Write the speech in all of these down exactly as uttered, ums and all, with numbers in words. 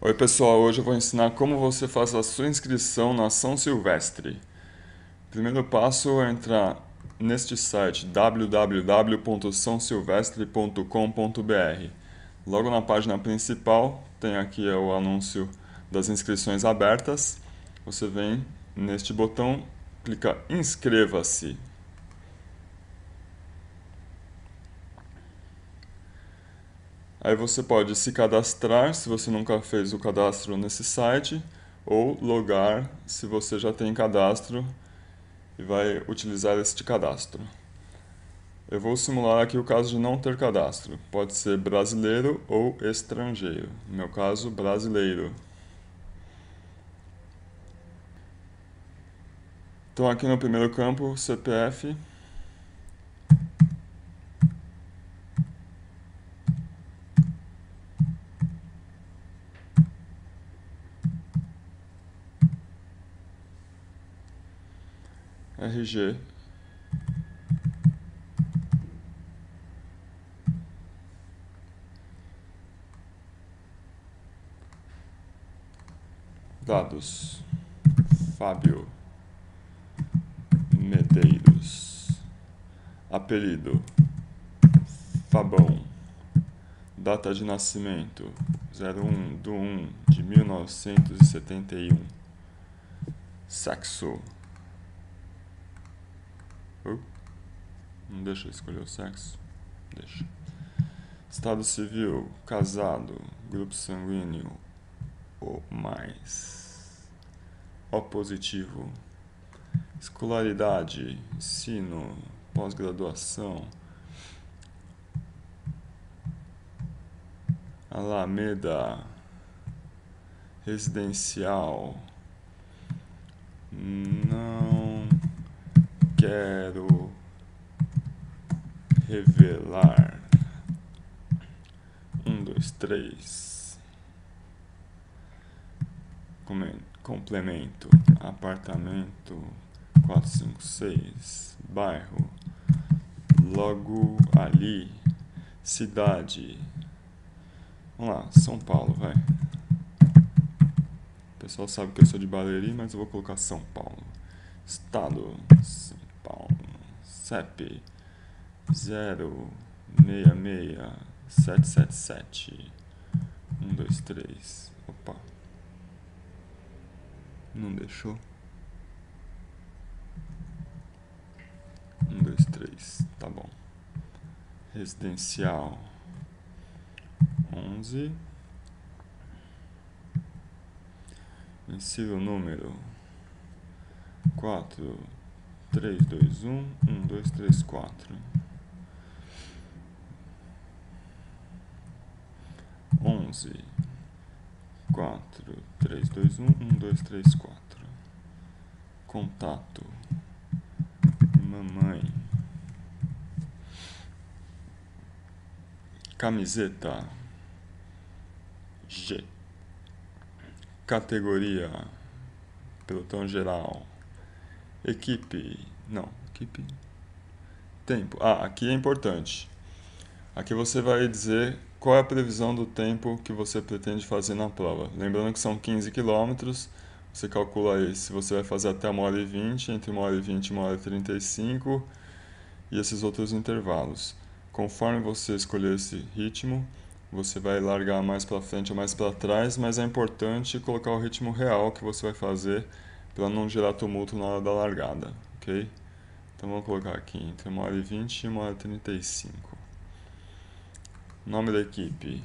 Oi pessoal, hoje eu vou ensinar como você faz a sua inscrição na São Silvestre. O primeiro passo é entrar neste site w w w ponto são silvestre ponto com ponto b r. Logo na página principal tem aqui o anúncio das inscrições abertas. Você vem neste botão, clica inscreva-se. Aí você pode se cadastrar se você nunca fez o cadastro nesse site, ou logar se você já tem cadastro e vai utilizar este cadastro. Eu vou simular aqui o caso de não ter cadastro. Pode ser brasileiro ou estrangeiro. No meu caso, brasileiro. Então aqui no primeiro campo, C P F. R G. Dados. Fábio Medeiros. Apelido. Fabão. Data de nascimento. zero um de um de mil novecentos e setenta e um. Sexo. Uh, não deixa eu escolher o sexo. Deixa. Estado civil. Casado. Grupo sanguíneo. O mais. O positivo. Escolaridade. Ensino. Pós-graduação. Alameda. Residencial. Não quero revelar. Um, dois, três. Complemento. Apartamento. Quatro, cinco, seis. Bairro. Logo ali. Cidade. Vamos lá, São Paulo, vai. O pessoal sabe que eu sou de Barueri, mas eu vou colocar São Paulo. Estado, São Paulo. C E P, zero seis seis sete sete sete. um, dois, três. Opa. Não deixou. um, dois, três. Tá bom. Residencial. onze. Insira o número quatro, três, dois, um, um, dois, três, quatro. onze, quatro, três, dois, um, um, dois, três, quatro. Contato. Mamãe. Camiseta. G. Categoria. Pelotão geral. Equipe. Não, equipe. Tempo. Ah, aqui é importante. Aqui você vai dizer qual é a previsão do tempo que você pretende fazer na prova. Lembrando que são quinze quilômetros. Você calcula aí se você vai fazer até uma hora e vinte, entre uma hora e vinte e uma hora e trinta e cinco. E esses outros intervalos. Conforme você escolher esse ritmo, você vai largar mais para frente ou mais para trás, mas é importante colocar o ritmo real que você vai fazer para não gerar tumulto na hora da largada, ok? Então vamos colocar aqui entre uma hora e vinte e uma hora e trinta e cinco. Nome da equipe.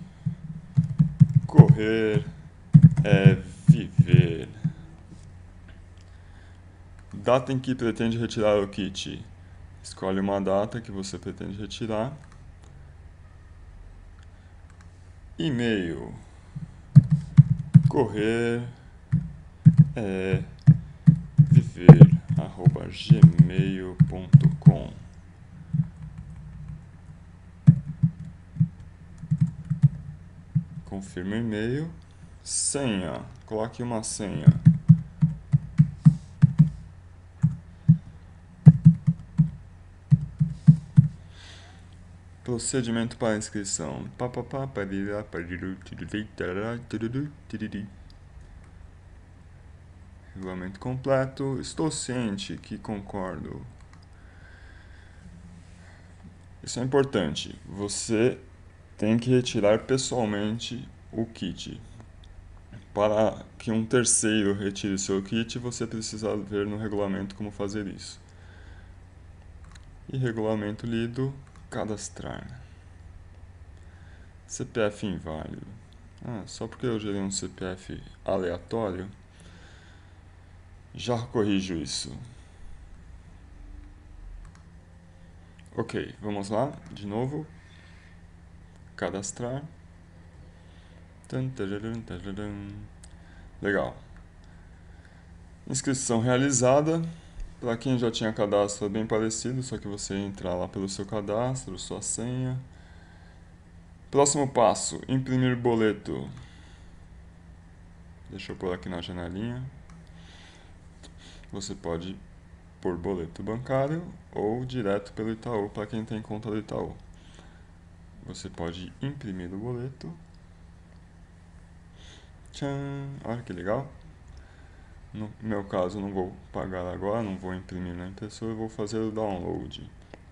Correr é viver. Data em que pretende retirar o kit. Escolhe uma data que você pretende retirar. E-mail. Correr é viver, arroba gmail ponto com. Confirma o e-mail. Senha. Coloque uma senha. Procedimento para inscrição. Regulamento completo. Estou ciente que concordo. Isso é importante. Você tem que retirar pessoalmente o kit. Para que um terceiro retire seu kit, você precisa ver no regulamento como fazer isso. E regulamento lido, cadastrar. C P F inválido. Ah, só porque eu gerei um C P F aleatório, já corrijo isso. Ok, vamos lá, de novo. Cadastrar. Legal. Inscrição realizada. Para quem já tinha cadastro é bem parecido, só que você entra lá pelo seu cadastro, sua senha. Próximo passo, imprimir boleto. Deixa eu pôr aqui na janelinha. Você pode pôr boleto bancário ou direto pelo Itaú, para quem tem conta do Itaú. Você pode imprimir o boleto. Tchan! Olha que legal. No meu caso, não vou pagar agora, não vou imprimir na impressora, eu vou fazer o download.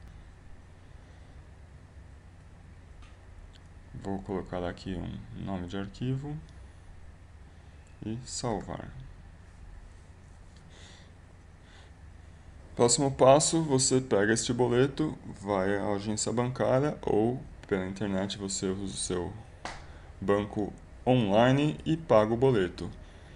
Vou colocar aqui um nome de arquivo e salvar. Próximo passo, você pega este boleto, vai à agência bancária ou pela internet você usa o seu banco online e paga o boleto.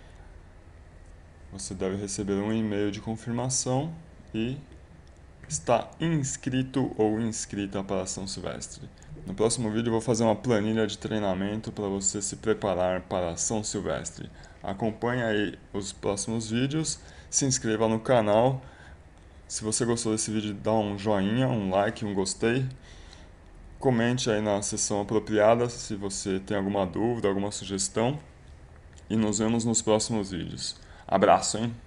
Você deve receber um e-mail de confirmação e está inscrito ou inscrita para São Silvestre. No próximo vídeo eu vou fazer uma planilha de treinamento para você se preparar para São Silvestre. Acompanhe aí os próximos vídeos, se inscreva no canal. Se você gostou desse vídeo, dá um joinha, um like, um gostei. Comente aí na seção apropriada se você tem alguma dúvida, alguma sugestão. E nos vemos nos próximos vídeos. Abraço, hein?